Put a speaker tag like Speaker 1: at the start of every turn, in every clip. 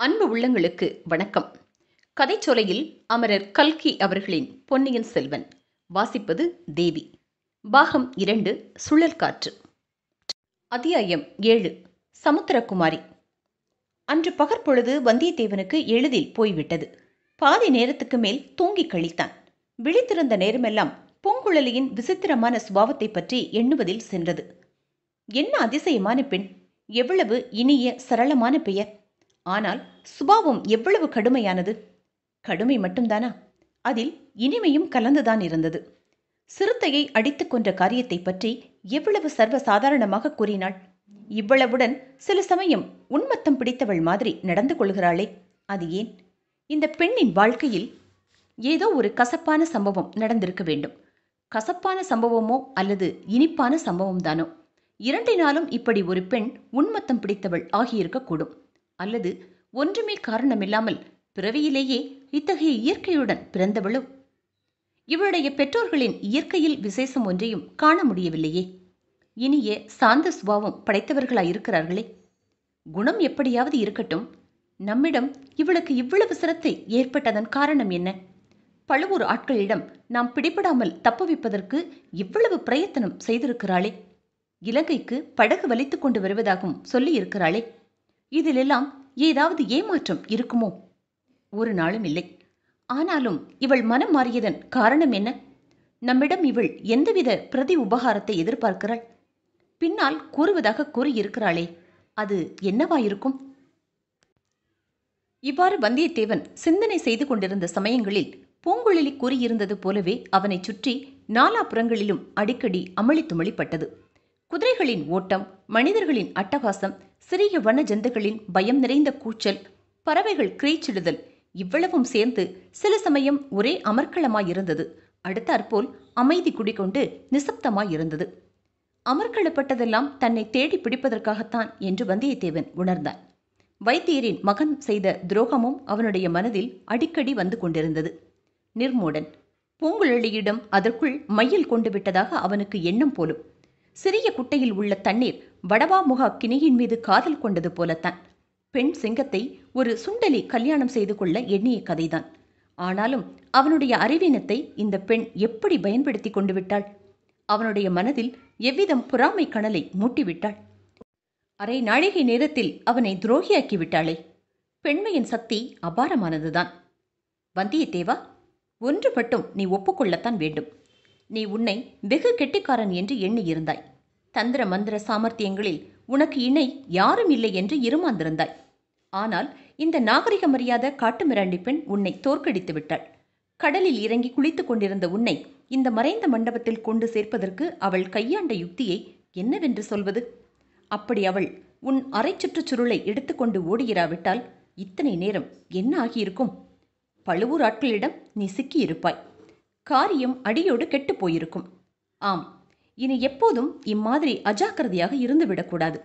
Speaker 1: அன்பு உள்ளங்களுக்கு வணக்கம். கதைச்சோலையில் அமரர் கல்கி அவர்களின் பொன்னியின் செல்வன். வாசிப்பது தேவி. பாகம் 2, சுழல் காற்று. அத்தியாயம் 7, சமுத்திரகுமாரி. அன்று பகற்பொழுது வந்தியத்தேவனுக்கு எளிதில் போய்விட்டது. பாதி நேரத்துக்கு மேல் தூங்கி கழித்தான். விழித்திருந்த நேரமெல்லாம் பூங்குழலியின் விசித்திரமான சுபாவத்தை பற்றி எண்ணுவதில் சென்றது. என்ன அதிசயமான பெண்! எவ்வளவு இனிய சரளமான பெயர்! ஆனால் சுபாவம் எவ்வளவு கடுமையானது! கடுமை மட்டும்தானா? அதில் இனிமையும் கலந்துதான் இருந்தது. சிறுத்தையை அடித்துக் கொன்ற காரியத்தை பற்றி எவ்வளவு சர்வ சாதாரணமாக கூறினாள்! இவ்வளவுடன் சில சமயம் உன்மத்தம் பிடித்தவள் மாதிரி நடந்து கொள்கிறாளே, அது ஏன்? இந்த பெண்ணின் வாழ்க்கையில் ஏதோ ஒரு கசப்பான சம்பவம் நடந்திருக்க வேண்டும். கசப்பான சம்பவமோ அல்லது இனிப்பான சம்பவம் தானோ, இரண்டினாலும் இப்படி ஒரு பெண் உன்மத்தம் பிடித்தவள் ஆகியிருக்கக்கூடும். அல்லது ஒன்றுமே காரணமில்லாமல் பிறவியிலேயே இத்தகைய இயற்கையுடன் பிறந்தவளோ? இவளுடைய பெற்றோர்களின் இயற்கையில் விசேஷம் ஒன்றையும் காண முடியவில்லையே. இனிய சாந்த சுபாவம் படைத்தவர்களாயிருக்கிறார்களே. குணம் எப்படியாவது இருக்கட்டும், நம்மிடம் இவளுக்கு இவ்வளவு சிரத்தை ஏற்பட்டதன் காரணம் என்ன? பழுவூர் ஆட்களிடம் நாம் பிடிபடாமல் தப்புவிப்பதற்கு இவ்வளவு பிரயத்தனம் செய்திருக்கிறாளே. இலங்கைக்கு படகு வலித்துக் கொண்டு வருவதாகவும் சொல்லியிருக்கிறாளே. இதிலெல்லாம் ஏதாவது ஏமாற்றம் இருக்குமோ? ஒரு நாளும் இல்லை. ஆனாலும் இவள் மனம் மாறியதன் காரணம் என்ன? நம்மிடம் இவள் எந்தவித பிரதி உபகாரத்தை எதிர்பார்க்கிறாள்? பின்னால் கூறுவதாக கூறியிருக்கிறாளே, அது என்னவாயிருக்கும்? இவ்வாறு வந்தியத்தேவன் சிந்தனை செய்து கொண்டிருந்த சமயங்களில் பூங்குழலி கூறியிருந்தது போலவே அவனை சுற்றி நாலாபுறங்களிலும் அடிக்கடி அமளி துமளிப்பட்டது. குதிரைகளின் ஓட்டம், மனிதர்களின் அட்டகாசம், சிறிய வன ஜந்துகளின் பயம் நிறைந்த கூச்சல், பறவைகள் கிரீச்சிடுதல், இவ்வளவும் சேர்ந்து சில சமயம் ஒரே அமர்க்களமாயிருந்தது. அடுத்தாற்போல் அமைதி குடிகொண்டு நிசப்தமாயிருந்தது. அமர்க்களப்பட்டதெல்லாம் தன்னை தேடி பிடிப்பதற்காகத்தான் என்று வந்தியத்தேவன் உணர்ந்தான். வைத்தியரின் மகன் செய்த துரோகமும் அவனுடைய மனதில் அடிக்கடி வந்து கொண்டிருந்தது. நிர்மூடன் பூங்குழலியிடம் அதற்குள் மையில் கொண்டு விட்டதாக அவனுக்கு எண்ணம் போலும். சிறிய குட்டையில் உள்ள தண்ணீர் வடவாமுகா கிணியின் மீது காதல் கொண்டது போலத்தான். பெண் சிங்கத்தை ஒரு சுண்டலி கல்யாணம் செய்து கொள்ள எண்ணிய கதைதான். ஆனாலும் அவனுடைய அறிவீனத்தை இந்த பெண் எப்படி பயன்படுத்தி கொண்டு விட்டாள்? அவனுடைய மனதில் எவ்விதம் பொறாமை கனலை மூட்டிவிட்டாள்! அரை நாழிகை நேரத்தில் அவனை துரோகியாக்கி விட்டாளே. பெண்மையின் சக்தி அபாரமானதுதான். வந்தியத்தேவா, ஒன்று மட்டும் நீ ஒப்புக்கொள்ளத்தான் வேண்டும். நீ உன்னை வெகு கெட்டிக்காரன் என்று எண்ணியிருந்தாய். தந்திர மந்திர சாமர்த்தியங்களில் உனக்கு இணை யாரும் இல்லை என்று இருமாந்திருந்தாய். ஆனால் இந்த நாகரிகமறியாத காட்டுமிராண்டி பெண் உன்னை தோற்கடித்து விட்டாள். கடலில் இறங்கி குளித்துக் கொண்டிருந்த உன்னை இந்த மறைந்த மண்டபத்தில் கொண்டு சேர்ப்பதற்கு அவள் கையாண்ட யுக்தியை என்னவென்று சொல்வது? அப்படி அவள் உன் அரை சுற்றுச்சுருளை எடுத்துக்கொண்டு ஓடுகிறாவிட்டால் இத்தனை நேரம் என்ன ஆகியிருக்கும்? பழுவூர் ஆட்களிடம் நீ சிக்கியிருப்பாய். காரியம் அடியோடு கெட்டு போயிருக்கும். ஆம், இனி எப்போதும் இம்மாதிரி அஜாக்கிரதையாக இருந்துவிடக்கூடாது.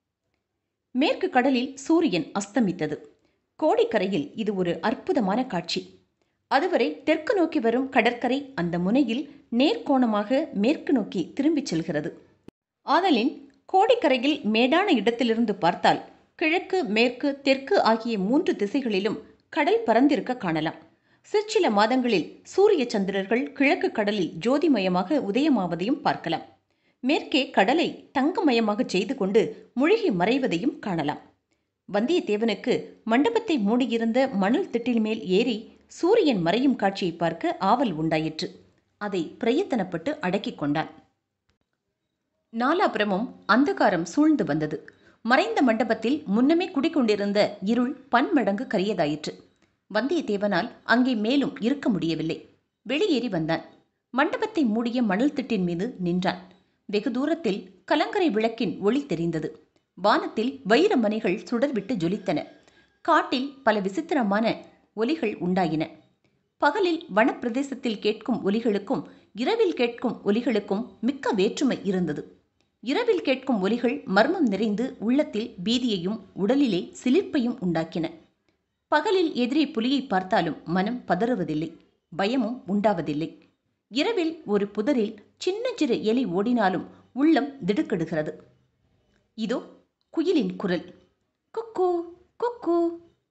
Speaker 1: மேற்கு கடலில் சூரியன் அஸ்தமித்தது. கோடிக்கரையில் இது ஒரு அற்புதமான காட்சி. அதுவரை தெற்கு நோக்கி வரும் கடற்கரை அந்த முனையில் நேர்கோணமாக மேற்கு நோக்கி திரும்பிச் செல்கிறது. ஆதலின் கோடிக்கரையில் மேடான இடத்திலிருந்து பார்த்தால் கிழக்கு, மேற்கு, தெற்கு ஆகிய 3 திசைகளிலும் கடல் பரந்திருக்க காணலாம். சிற்சில மாதங்களில் சூரிய சந்திரர்கள் கிழக்கு கடலில் ஜோதிமயமாக உதயமாவதையும் பார்க்கலாம். மேற்கே கடலை தங்கமயமாக செய்து கொண்டு முழுகி மறைவதையும் காணலாம். வந்தியத்தேவனுக்கு மண்டபத்தை மூடியிருந்த மணல் திட்டில் மேல் ஏறி சூரியன் மறையும் காட்சியை பார்க்க ஆவல் உண்டாயிற்று. அதை பிரயத்தனப்பட்டு அடக்கிக் கொண்டான். நாலாபுரமும் அந்தகாரம் சூழ்ந்து வந்தது. மறைந்த மண்டபத்தில் முன்னமே குடிக்கொண்டிருந்த இருள் பன்மடங்கு கரியதாயிற்று. வந்தியத்தேவனால் அங்கே மேலும் இருக்க முடியவில்லை. வெளியேறி வந்தான். மண்டபத்தை மூடிய மணல் திட்டின் மீது நின்றான். வெகு தூரத்தில் கலங்கரை விளக்கின் ஒளி தெரிந்தது. வானத்தில் வைர மணிகள் சுடர்விட்டு ஜொலித்தன. காட்டில் பல விசித்திரமான ஒலிகள் உண்டாயின. பகலில் வனப்பிரதேசத்தில் கேட்கும் ஒலிகளுக்கும் இரவில் கேட்கும் ஒலிகளுக்கும் மிக்க வேற்றுமை இருந்தது. இரவில் கேட்கும் ஒலிகள் மர்மம் நிறைந்து உள்ளத்தில் பீதியையும் உடலிலே சிலிர்ப்பையும் உண்டாக்கின. பகலில் எதிரே புலியை பார்த்தாலும் மனம் பதறுவதில்லை, பயமும் உண்டாவதில்லை. இரவில் ஒரு புதரில் சின்னஞ்சிறு எலி ஓடினாலும் உள்ளம் திடுக்கிடுகிறது. இதோ குயிலின் குரல், குக்கூ குக்கூ.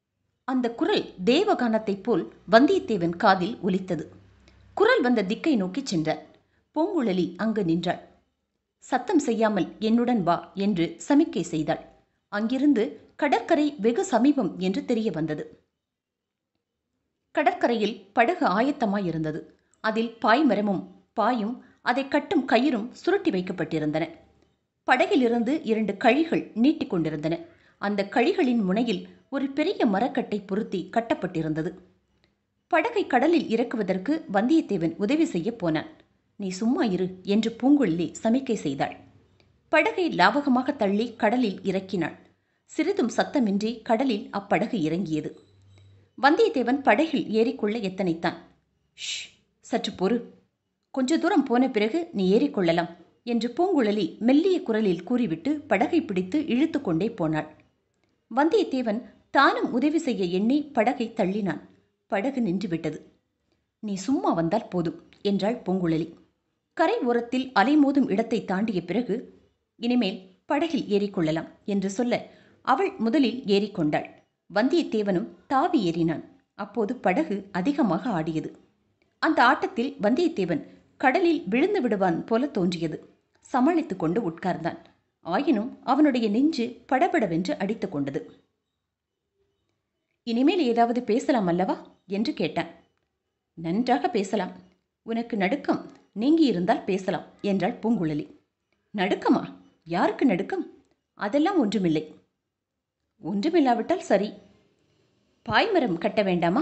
Speaker 1: அந்த குரல் தேவகானத்தைப் போல் வந்தியத்தேவன் காதில் ஒலித்தது. குரல் வந்த திக்கை நோக்கிச் சென்றார். பூங்குழலி அங்கு நின்றாள். சத்தம் செய்யாமல் என்னுடன் வா என்று சமிக்கை செய்தாள். அங்கிருந்து கடற்கரை வெகு சமீபம் என்று தெரிய வந்தது. கடற்கரையில் படகு ஆயத்தமாயிருந்தது. அதில் பாய்மரமும் பாயும் அதை கட்டும் கயிறும் சுருட்டி வைக்கப்பட்டிருந்தன. படகிலிருந்து 2 கழிகள் நீட்டிக் கொண்டிருந்தன. அந்த கழிகளின் முனையில் ஒரு பெரிய மரக்கட்டை பொருத்தி கட்டப்பட்டிருந்தது. படகை கடலில் இறக்குவதற்கு வந்தியத்தேவன் உதவி செய்ய போனான். நீ சும்மா இரு என்று பூங்குழலி சமிக்கை செய்தாள். படகை லாவகமாக தள்ளி கடலில் இறக்கினாள். சிறிதும் சத்தமின்றி கடலில் அப்படகு இறங்கியது. வந்தியத்தேவன் படகில் ஏறிக்கொள்ள எத்தனைத்தான். ஷ், சற்று பொறு, கொஞ்ச தூரம் போன பிறகு நீ ஏறிக்கொள்ளலாம் என்று பூங்குழலி மெல்லிய குரலில் கூறிவிட்டு படகை பிடித்து இழுத்து கொண்டே போனாள். வந்தியத்தேவன் தானும் உதவி செய்ய எண்ணி படகை தள்ளினான். படகு நின்றுவிட்டது. நீ சும்மா வந்தால் போதும் என்றாள் பூங்குழலி. கரை ஓரத்தில் அலைமோதும் இடத்தை தாண்டிய பிறகு இனிமேல் படகில் ஏறிக்கொள்ளலாம் என்று சொல்ல அவள் முதலில் ஏறிக்கொண்டாள். வந்தியத்தேவனும் தாவி ஏறினான். அப்போது படகு அதிகமாக ஆடியது. அந்த ஆட்டத்தில் வந்தியத்தேவன் கடலில் விழுந்து விடுவான் போல தோன்றியது. சமாளித்து கொண்டு உட்கார்ந்தான். ஆயினும் அவனுடைய நெஞ்சு படபடவென்று அடித்து கொண்டது. இனிமேல் ஏதாவது பேசலாம் அல்லவா என்று கேட்டான். நன்றாக பேசலாம். உனக்கு நடுக்கம் நீங்கியிருந்தால் பேசலாம் என்றாள் பூங்குழலி. நடுக்கமா? யாருக்கு நடுக்கம்? அதெல்லாம் ஒன்றுமில்லை. ஒன்றுமில்லாவிட்டால் சரி. பாய்மரம் கட்ட வேண்டாமா?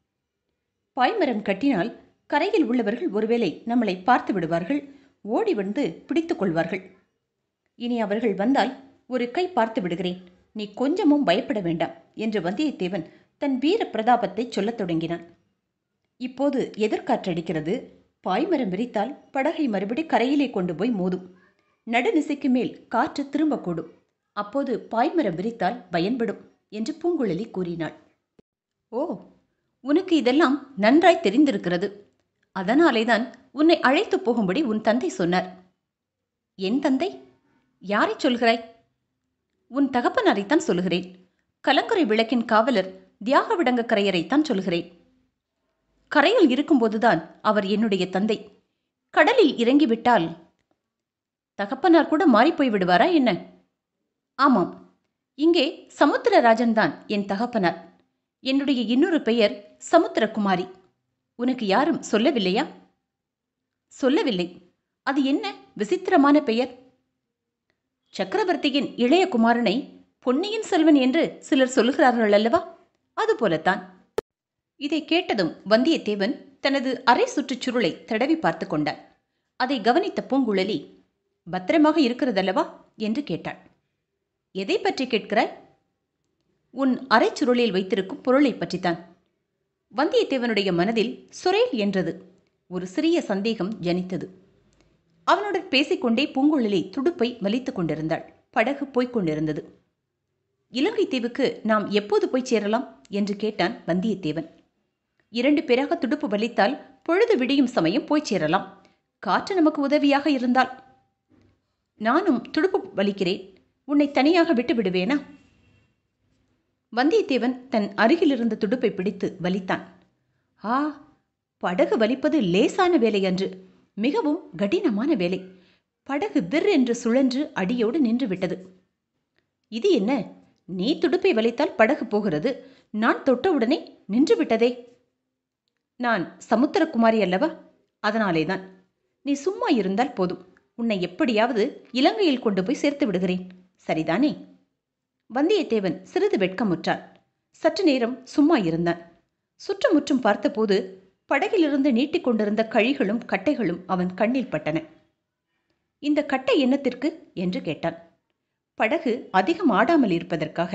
Speaker 1: பாய்மரம் கட்டினால் கரையில் உள்ளவர்கள் ஒருவேளை நம்மளை பார்த்து விடுவார்கள், ஓடி வந்து பிடித்துக் கொள்வார்கள். இனி அவர்கள் வந்தால் ஒரு கை பார்த்து விடுகிறேன், நீ கொஞ்சமும் பயப்பட வேண்டாம் என்று வந்தியத்தேவன் தன் வீர பிரதாபத்தை சொல்லத் தொடங்கினான். இப்போது எதிர்காற்றடிக்கிறது. பாய்மரம் விரித்தால் படகை மறுபடி கரையிலே கொண்டு போய் மோதும். நடுநிசைக்கு மேல் காற்று திரும்பக்கூடும். அப்போது பாய்மரம் விரித்தால் பயன்படும் என்று பூங்குழலி கூறினாள். ஓ, உனக்கு இதெல்லாம் நன்றாய் தெரிந்திருக்கிறது. அதனாலேதான் உன்னை அழைத்து போகும்படி உன் தந்தை சொன்னார். என் தந்தை? யாரை சொல்கிறாய்? உன் தகப்பனாரைத்தான் சொல்கிறேன். கலங்கரை விளக்கின் காவலர் தியாகவிடங்க கரையரைத்தான் சொல்கிறேன். கரையில் இருக்கும்போதுதான் அவர் என்னுடைய தந்தை. கடலில் இறங்கிவிட்டால் தகப்பனார் கூட மாறிப்போய் விடுவாரா என்ன? ஆமாம், இங்கே சமுத்திரராஜன் தான் என் தகப்பனார். என்னுடைய இன்னொரு பெயர் சமுத்திரகுமாரி. உனக்கு யாரும் சொல்லவில்லையா? சொல்லவில்லை. அது என்ன விசித்திரமான பெயர்? சக்கரவர்த்தியின் இளைய குமாரனை பொன்னியின் செல்வன் என்று சிலர் சொல்லுகிறார்கள் அல்லவா? அதுபோலத்தான். இதை கேட்டதும் வந்தியத்தேவன் தனது அரை சுற்றுச் சுருளை தடவி பார்த்து கொண்டான். அதை கவனித்த பூங்குழலி, பத்திரமாக இருக்கிறதல்லவா என்று கேட்டாள். எதை பற்றி கேட்கிறாய்? உன் அரை சுருளில் வைத்திருக்கும் பொருளை பற்றித்தான். வந்தியத்தேவனுடைய மனதில் சுரேல் என்றது. ஒரு சிறிய சந்தேகம் ஜனித்தது. அவனுடன் பேசிக்கொண்டே பூங்குழலி துடுப்பை வலித்துக் கொண்டிருந்தாள். படகு போய்க் கொண்டிருந்தது. இலங்கை தீவுக்கு நாம் எப்போது போய் சேரலாம் என்று கேட்டான் வந்தியத்தேவன். 2 பேராக துடுப்பு வலித்தால் பொழுது விடியும் சமயம் போய் சேரலாம். காற்று நமக்கு உதவியாக இருந்தால். நானும் துடுப்பு வலிக்கிறேன். உன்னை தனியாக விட்டு விடுவேனா? வந்தியத்தேவன் தன் அருகிலிருந்த துடுப்பை பிடித்து வலித்தான். ஆ, படகு வலிப்பது லேசான வேலை அன்று, மிகவும் கடினமான வேலை. படகு விர் என்று சுழன்று அடியோடு நின்று விட்டது. இது என்ன? நீ துடுப்பை வலித்தால் படகு போகிறது, நான் தொட்டவுடனே நின்று விட்டதே. நான் சமுத்திரகுமாரி அல்லவா? அதனாலேதான். நீ சும்மா இருந்தால் போதும். உன்னை எப்படியாவது இலங்கையில் கொண்டு போய் சேர்த்து விடுகிறேன். சரிதானே? வந்தியத்தேவன் சிறிது வெட்கமுற்றான். சற்று நேரம் சும்மா இருந்தான். சுற்றுமுற்றும் பார்த்தபோது படகிலிருந்து நீட்டிக்கொண்டிருந்த கழிகளும் கட்டைகளும் அவன் கண்ணில் பட்டன. இந்த கட்டை என்னத்திற்கு என்று கேட்டான். படகு அதிகம் ஆடாமல் இருப்பதற்காக.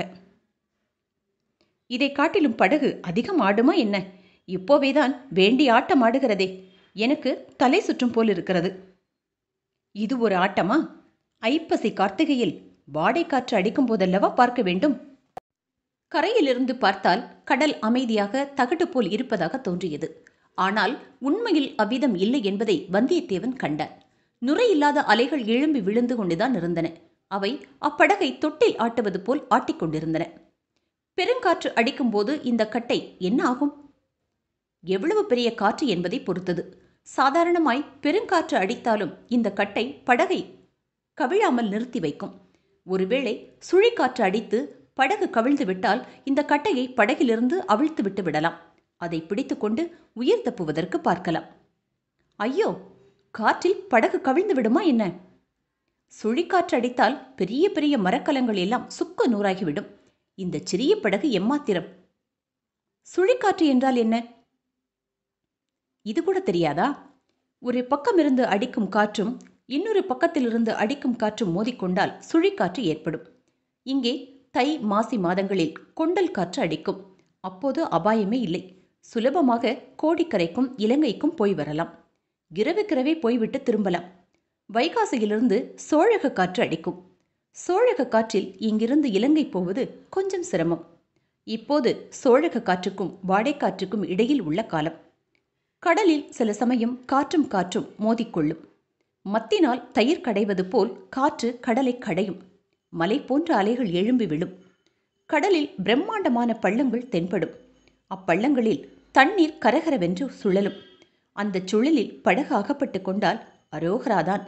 Speaker 1: இதை காட்டிலும் படகு அதிகம் ஆடுமா என்ன? இப்போவேதான் வேண்டி ஆட்டம் ஆடுகிறதே. எனக்கு தலை சுற்றும் போல் இருக்கிறது. இது ஒரு ஆட்டமா? ஐப்பசி கார்த்திகையில் வாடை காற்று அடிக்கும் போதல்லவா பார்க்க வேண்டும். கரையிலிருந்து பார்த்தால் கடல் அமைதியாக தகடு போல் இருப்பதாக தோன்றியது. ஆனால் உண்மையில் அவ்விதம் இல்லை என்பதை வந்தியத்தேவன் கண்டான். நுரையில்லாத அலைகள் எழும்பி விழுந்து கொண்டுதான் இருந்தன. அவை அப்படகை தொட்டில் ஆட்டுவது போல் ஆட்டிக்கொண்டிருந்தன. பெருங்காற்று அடிக்கும்போது இந்த கட்டை என்ன ஆகும்? எவ்வளவு பெரிய காற்று என்பதை பொறுத்தது. சாதாரணமாய் பெருங்காற்று அடித்தாலும் இந்த கட்டை படகை கவிழாமல் நிறுத்தி வைக்கும். ஒருவேளை சுழிக்காற்று அடித்து படகு கவிழ்ந்து விட்டால் இந்த கட்டையை படகிலிருந்து அவிழ்த்து விட்டு விடலாம். அதை பிடித்துக்கொண்டு உயிர் தப்புவதற்கு பார்க்கலாம். ஐயோ, காற்றில் படகு கவிழ்ந்து விடுமா என்ன? சுழிக்காற்று அடித்தால் பெரிய பெரிய மரக்கலங்கள் எல்லாம் சுக்கு நூறாகிவிடும். இந்த சிறிய படகு எம்மாத்திரம்? சுழிக்காற்று என்றால் என்ன? இது கூட தெரியாதா? ஒரு பக்கமிருந்து அடிக்கும் காற்றும் இன்னொரு பக்கத்திலிருந்து அடிக்கும் காற்றும் மோதிக்கொண்டால் சுழிக்காற்று ஏற்படும். இங்கே தை மாசி மாதங்களில் கொண்டல் காற்று அடிக்கும். அப்போது அபாயமே இல்லை. சுலபமாக கோடிக்கரைக்கும் இலங்கைக்கும் போய் வரலாம். கிரவே போய்விட்டு திரும்பலாம். வைகாசியிலிருந்து சோழக காற்று அடிக்கும். சோழக காற்றில் இங்கிருந்து இலங்கை போவது கொஞ்சம் சிரமம். இப்போது சோழக காற்றுக்கும் வாடைக்காற்றுக்கும் இடையில் உள்ள காலம். கடலில் சில சமயம் காற்றும் மோதிக்கொள்ளும். மத்தினால் தயிர் கடைவது போல் காற்று கடலை கடையும். மலை போன்ற அலைகள் எழும்பி விழும். கடலில் பிரம்மாண்டமான பள்ளங்கள் தென்படும். அப்பள்ளங்களில் தண்ணீர் கரகரவென்று சுழலும். அந்த சுழலில் படகு அகப்பட்டு கொண்டால் அரோகராதான்.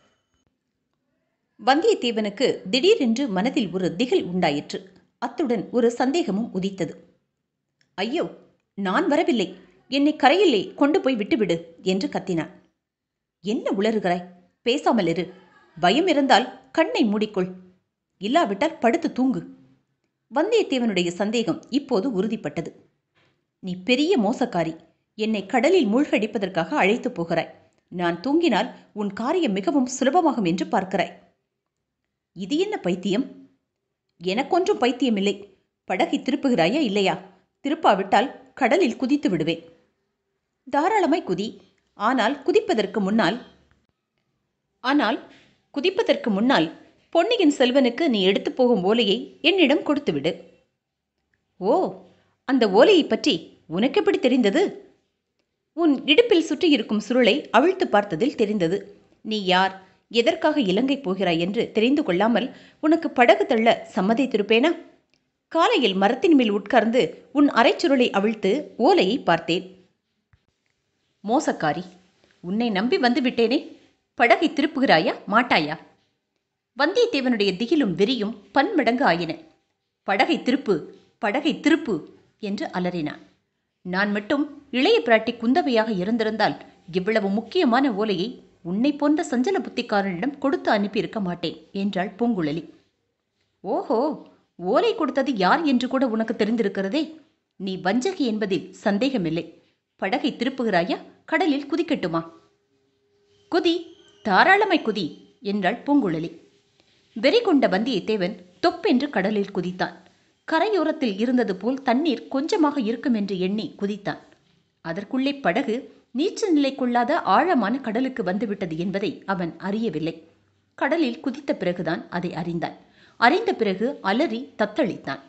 Speaker 1: வந்தியத்தேவனுக்கு திடீரென்று மனதில் ஒரு திகில் உண்டாயிற்று. அத்துடன் ஒரு சந்தேகமும் உதித்தது. ஐயோ, நான் வரவில்லை, என்னை கரையிலே கொண்டு போய் விட்டுவிடு என்று கத்தினான். என்ன உளறுகிறாய்? பேசாமல் இரு. பயம் இருந்தால் கண்ணை மூடிக்கொள், இல்லாவிட்டால் படுத்து தூங்கு. வந்தியத்தேவனுடைய சந்தேகம் இப்போது உறுதிப்பட்டது. நீ பெரிய மோசக்காரி. என்னை கடலில் மூழ்கடிப்பதற்காக அழைத்து போகிறாய். நான் தூங்கினால் உன் காரியம் மிகவும் சுலபமாகும் என்று பார்க்கிறாய். இது என்ன பைத்தியம்? எனக்கொன்றும் பைத்தியமில்லை. படகை திருப்புகிறாயா இல்லையா? திருப்பாவிட்டால் கடலில் குதித்து விடுவேன். தாராளமாய் குதி. ஆனால் குதிப்பதற்கு முன்னால் பொன்னியின் செல்வனுக்கு நீ எடுத்து போகும் ஓலையை என்னிடம் கொடுத்துவிடு. ஓ, அந்த ஓலையை பற்றி உனக்கு எப்படி தெரிந்தது? உன் இடுப்பில் சுற்றியிருக்கும் சுருளை அவிழ்த்து பார்த்ததில் தெரிந்தது. நீ யார், எதற்காக இலங்கை போகிறாய் என்று தெரிந்து கொள்ளாமல் உனக்கு படகு தள்ள சம்மதித்திருப்பேனா? காலையில் மரத்தின் மேல் உட்கார்ந்து உன் அரைச்சுருளை அவிழ்த்து ஓலையை பார்த்தேன். மோசக்காரி, உன்னை நம்பி வந்து விட்டேனே. படகை திருப்புகிறாயா மாட்டாயா? வந்தியத்தேவனுடைய திகிலும் வெறியும் பன்மடங்கு ஆயின. படகை திருப்பு, படகை திருப்பு என்று அலறினான். நான் மட்டும் இளைய பிராட்டி குந்தவையாக இருந்திருந்தால் இவ்வளவு முக்கியமான ஓலையை உன்னை போன்ற சஞ்சல புத்திக்காரனிடம் கொடுத்து அனுப்பியிருக்க மாட்டேன் என்றாள் பூங்குழலி. ஓஹோ, ஓலை கொடுத்தது யார் என்று கூட உனக்கு தெரிந்திருக்கிறதே. நீ வஞ்சகி என்பதில் சந்தேகமில்லை. படகை திருப்புகிறாயா, கடலில் குதிக்கட்டுமா? குதி, தாராளமாய் குதி என்றாள் பூங்குழலி. வெறி கொண்ட வந்தியத்தேவன் தொப்பென்று கடலில் குதித்தான். கரையோரத்தில் இருந்தது போல் தண்ணீர் கொஞ்சமாக இருக்கும் என்று எண்ணி குதித்தான். அதற்குள்ளே படகு நீச்சல் நிலைக்குள்ளாத ஆழமான கடலுக்கு வந்துவிட்டது என்பதை அவன் அறியவில்லை. கடலில் குதித்த பிறகுதான் அதை அறிந்தான். அறிந்த பிறகு அலறி தத்தளித்தான்.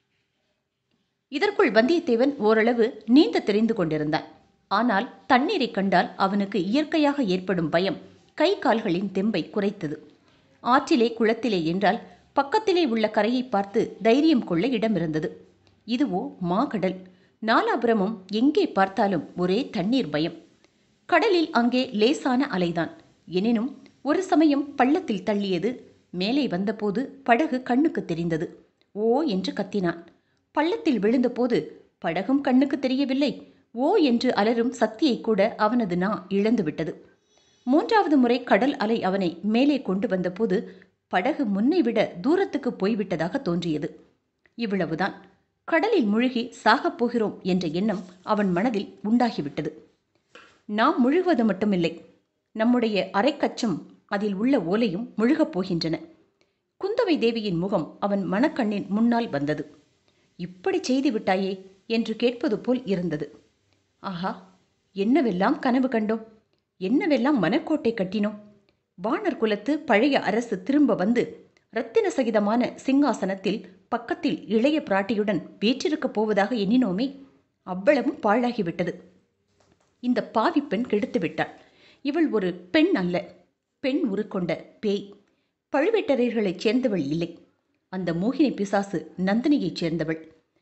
Speaker 1: இதற்குள் வந்தியத்தேவன் ஓரளவு நீந்த தெரிந்து கொண்டிருந்தான். ஆனால் தண்ணீரை கண்டால் அவனுக்கு இயற்கையாக ஏற்படும் பயம் கை கால்களின் தெம்பை குறைத்தது. ஆற்றிலே குளத்திலே என்றால் பக்கத்திலே உள்ள கரையை பார்த்து தைரியம் கொள்ள இடமிருந்தது. இதுவோ மாகடல். நாலாபுரமும் எங்கே பார்த்தாலும் ஒரே தண்ணீர் பயம். கடலில் அங்கே லேசான அலைதான். எனினும் ஒரு சமயம் பள்ளத்தில் தள்ளியது. மேலே வந்தபோது படகு கண்ணுக்கு தெரிந்தது. ஓ என்று கத்தினான். பள்ளத்தில் விழுந்தபோது படகும் கண்ணுக்கு தெரியவில்லை. ஓ என்று அலரும் சக்தியை கூட அவனது நா இழந்துவிட்டது. மூன்றாவது முறை கடல் அலை அவனை மேலே கொண்டு வந்தபோது படகு முன்னை விட தூரத்துக்கு போய்விட்டதாக தோன்றியது. இவ்வளவுதான். கடலில் முழுகி சாகப் போகிறோம் என்ற எண்ணம் அவன் மனதில் உண்டாகிவிட்டது. நாம் முழுகுவது மட்டுமில்லை, நம்முடைய அரைக்கச்சம் அதில் உள்ள ஓலையும் முழுகப் போகின்றன. குந்தவை தேவியின் முகம் அவன் மனக்கண்ணின் முன்னால் வந்தது. இப்படி செய்து விட்டாயே என்று கேட்பது போல் இருந்தது. ஆஹா, என்னவெல்லாம் கனவு கண்டோம், என்னவெல்லாம் மனக்கோட்டை கட்டினோம். வானர் குலத்து பழைய அரசு திரும்ப வந்து இரத்தின சகிதமான சிங்காசனத்தில் பக்கத்தில் இளைய பிராட்டியுடன் வீற்றிருக்கப் போவதாக எண்ணினோமே, அவ்வளவும் பாழாகிவிட்டது. இந்த பாவி பெண் கெடுத்து விட்டாள். இவள் ஒரு பெண் அல்ல, பெண் உருக்கொண்ட பேய். பழுவேட்டரையர்களைச் சேர்ந்தவள் இல்லை. அந்த மோகினி பிசாசு நந்தினியைச் சேர்ந்தவள்.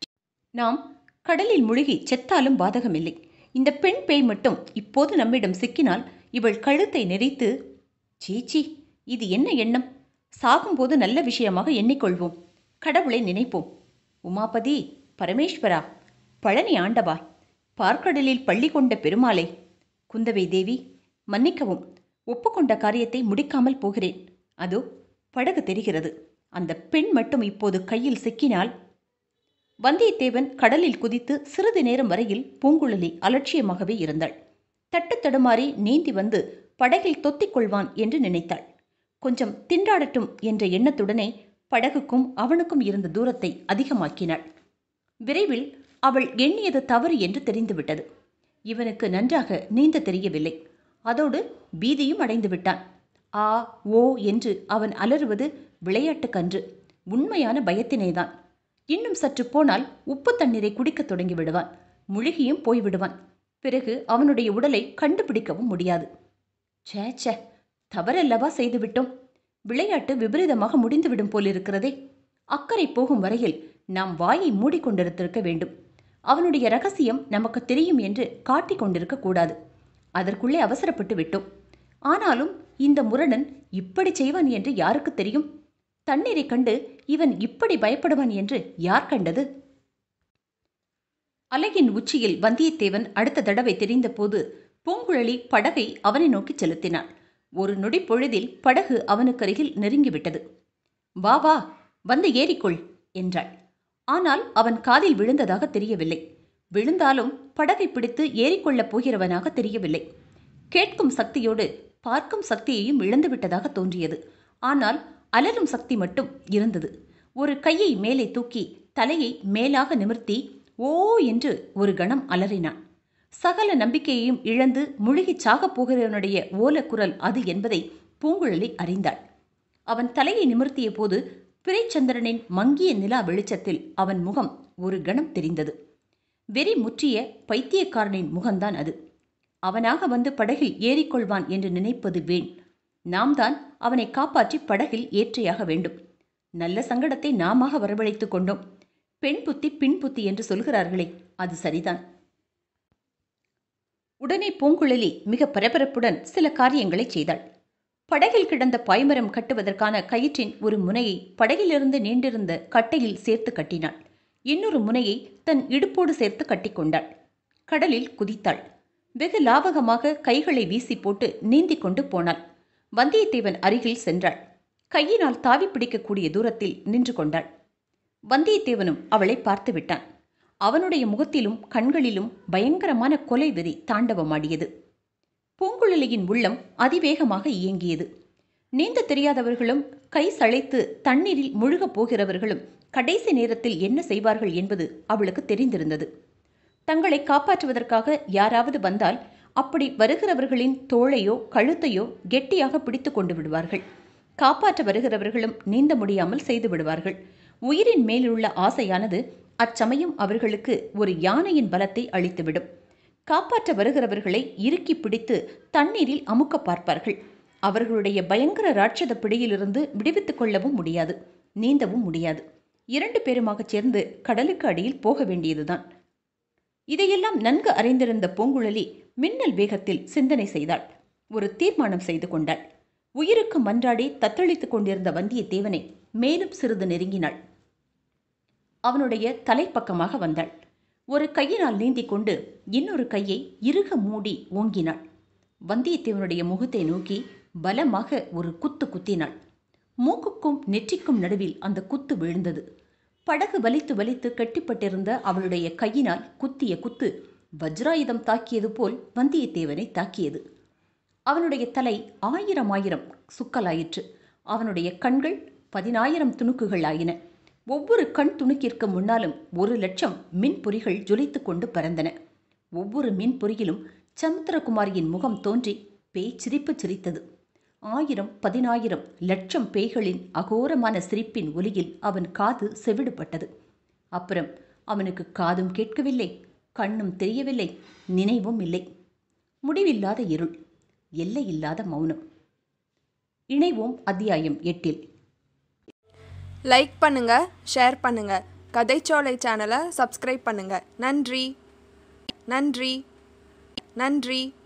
Speaker 1: நாம் கடலில் முழுகி செத்தாலும் பாதகமில்லை. இந்த பெண் பேய் மட்டும் இப்போது நம்மிடம் சிக்கினால் இவள் கழுத்தை நெரித்து... சீச்சி, இது என்ன எண்ணம்? சாகும்போது நல்ல விஷயமாக எண்ணிக்கொள்வோம். கடவுளை நினைப்போம். உமாபதி, பரமேஸ்வரா, பழனி ஆண்டவா, பார்க்கடலில் பள்ளி கொண்ட பெருமாளே, குந்தவை தேவி, மன்னிக்கவும். ஒப்புக்கொண்ட காரியத்தை முடிக்காமல் போகிறேன். அதோ படகு தெரிகிறது. அந்த பெண் மட்டும் இப்போது கையில் சிக்கினால்... வந்தியத்தேவன் கடலில் குதித்து சிறிது நேரம் வரையில் பூங்குழலி அலட்சியமாகவே இருந்தாள். தட்டு தடுமாறி நீந்தி வந்து படகில் தொத்திக் கொள்வான் என்று நினைத்தாள். கொஞ்சம் திண்டாடட்டும் என்ற எண்ணத்துடனே படகுக்கும் அவனுக்கும் இருந்த தூரத்தை அதிகமாக்கினாள். விரைவில் அவள் எண்ணியது தவறு என்று தெரிந்துவிட்டது. இவனுக்கு நன்றாக நீந்த தெரியவில்லை. அதோடு பீதியும் அடைந்து விட்டான். ஆ ஓ என்று அவன் அலறுவது விளையாட்டுக்கன்று, உண்மையான பயத்தினேதான். இன்னும் சற்று போனால் உப்பு தண்ணீரை குடிக்கத் தொடங்கி விடுவான். முழுகியும் போய்விடுவான். பிறகு அவனுடைய உடலை கண்டுபிடிக்கவும் முடியாது. சேச்ச, தவறல்லவா செய்துவிட்டோம். விளையாட்டு விபரீதமாக முடிந்துவிடும் போலிருக்கிறதே. அக்கறை போகும் வரையில் நாம் வாயை மூடிக்கொண்டிருந்திருக்க வேண்டும். அவனுடைய ரகசியம் நமக்கு தெரியும் என்று காட்டிக் கொண்டிருக்க கூடாது. அதற்குள்ளே அவசரப்பட்டு விட்டோம். ஆனாலும் இந்த முரடன் இப்படி செய்வான் என்று யாருக்கு தெரியும்? தண்ணீரை கண்டு இவன் இப்படி பயப்படுவான் என்று யார் கண்டது? அலையின் உச்சியில் வந்தியத்தேவன் அடுத்த தடவை தெரிந்த போது பூங்குழலி படகை அவனை நோக்கி செலுத்தினாள். ஒரு நொடி பொழுதில் படகு அவனுக்கருகில் நெருங்கிவிட்டது. வா வா, வந்து ஏறிக்கொள் என்றாள். ஆனால் அவன் காதில் விழுந்ததாக தெரியவில்லை. விழுந்தாலும் படகை பிடித்து ஏறிக்கொள்ளப் போகிறவனாக தெரியவில்லை. கேட்கும் சக்தியோடு பார்க்கும் சக்தியையும் இழந்துவிட்டதாக தோன்றியது. ஆனால் அலரும் சக்தி மட்டும் இருந்தது. ஒரு கையை மேலே தூக்கி தலையை மேலாக நிமிர்த்தி ஓ என்று ஒரு கணம் அலறினான். சகல நம்பிக்கையையும் இழந்து முழுகிச் சாகப் போகிறவனுடைய ஓலக்குரல் அது என்பதை பூங்குழலி அறிந்தாள். அவன் தலையை நிமிர்த்திய போது பிறைச்சந்திரனின் மங்கிய நிலா வெளிச்சத்தில் அவன் முகம் ஒரு கணம் தெரிந்தது. வெறி முற்றிய பைத்தியக்காரனின் முகம்தான் அது. அவனாக வந்து படகில் ஏறிக்கொள்வான் என்று நினைப்பது வீண். நாம் தான் அவனை காப்பாற்றி படகில் ஏற்றியாக வேண்டும். நல்ல சங்கடத்தை நாமாக வரவழைத்துக் கொண்டோம். பெண் புத்தி பின் புத்தி என்று சொல்கிறார்களே, அது சரிதான். உடனே பூங்குழலி மிக பரபரப்புடன் சில காரியங்களை செய்தாள். படகில் கிடந்த பாய்மரம் கட்டுவதற்கான கயிற்றின் ஒரு முனையை படகிலிருந்து நீண்டிருந்த கட்டையில் சேர்த்து கட்டினாள். இன்னொரு முனையை தன் இடுப்போடு சேர்த்து கட்டிக்கொண்டாள். கடலில் குதித்தாள். வெகு லாவகமாக கைகளை வீசி போட்டு நீந்தி கொண்டு போனாள். வந்தியத்தேவன் அருகில் சென்றாள். கையினால் தாவி பிடிக்கக்கூடிய தூரத்தில் நின்று கொண்டாள். வந்தியத்தேவனும் அவளை பார்த்து விட்டான். அவனுடைய முகத்திலும் கண்களிலும் பயங்கரமான கொலை வெறி தாண்டவமாடியது. பூங்குழலியின் உள்ளம் அதிவேகமாக இயங்கியது. நீந்த தெரியாதவர்களும் கை சளைத்து தண்ணீரில் முழுகப் போகிறவர்களும் கடைசி நேரத்தில் என்ன செய்வார்கள் என்பது அவளுக்கு தெரிந்திருந்தது. தங்களை காப்பாற்றுவதற்காக யாராவது வந்தால் அப்படி வருகிறவர்களின் தோளையோ கழுத்தையோ கெட்டியாக பிடித்து கொண்டு விடுவார்கள். காப்பாற்ற வருகிறவர்களும் நீந்த முடியாமல் செய்து விடுவார்கள். உயிரின் மேலுள்ள ஆசையானது அச்சமயம் அவர்களுக்கு ஒரு யானையின் பலத்தை அளித்துவிடும். காப்பாற்ற வருகிறவர்களை இறுக்கி பிடித்து தண்ணீரில் அமுக்க பார்ப்பார்கள். அவர்களுடைய பயங்கர ராட்சத பிடியிலிருந்து விடுவித்துக் கொள்ளவும் முடியாது, நீந்தவும் முடியாது. 2 பேருமாக சேர்ந்து கடலுக்கு அடியில் போக வேண்டியதுதான். இதையெல்லாம் நன்கு அறிந்திருந்த பூங்குழலி மின்னல் வேகத்தில் சிந்தனை செய்தாள். ஒரு தீர்மானம் செய்து கொண்டாள். உயிருக்கு மன்றாடி தத்தளித்துக் கொண்டிருந்த வந்தியத்தேவனை மேலும் சிறிது நெருங்கினாள். அவனுடைய தலைப்பக்கமாக வந்தாள். ஒரு கையினால் நீந்தி கொண்டு இன்னொரு கையை இறுக மூடி ஓங்கினாள். வந்தியத்தேவனுடைய முகத்தை நோக்கி பலமாக ஒரு குத்து குத்தினாள். மூக்குக்கும் நெற்றிக்கும் நடுவில் அந்த குத்து விழுந்தது. படகு வலித்து வலித்து கட்டிப்பட்டிருந்த அவளுடைய கையினால் குத்திய குத்து வஜ்ராயுதம் தாக்கியது போல் வந்தியத்தேவனை தாக்கியது. அவனுடைய தலை 1000 சுக்கலாயிற்று. அவனுடைய கண்கள் 10,000 துணுக்குகள் ஆயின. ஒவ்வொரு கண் துணுக்கிற்கு முன்னாலும் 1,00,000 மின்பொறிகள் ஜொலித்துக் கொண்டு பறந்தன. ஒவ்வொரு மின்பொறியிலும் சமுத்திரகுமாரியின் முகம் தோன்றி பேய் சிரிப்பு சிரித்தது. 1000, 10,000, லட்சம் பேய்களின் அகோரமான சிரிப்பின் ஒலியில் அவன் காது செவிடுபட்டது. அப்புறம் அவனுக்கு காதும் கேட்கவில்லை, கண்ணும் தெரியவில்லை, நினைவும் இல்லை. முடிவில்லாத இருள், எல்லையில்லாத மௌனம். இணைவோம் அத்தியாயம் 8.
Speaker 2: லைக் பண்ணுங்க, ஷேர் பண்ணுங்க, கதைச்சோலை சேனலை சப்ஸ்கிரைப் பண்ணுங்கள். நன்றி. நன்றி. நன்றி.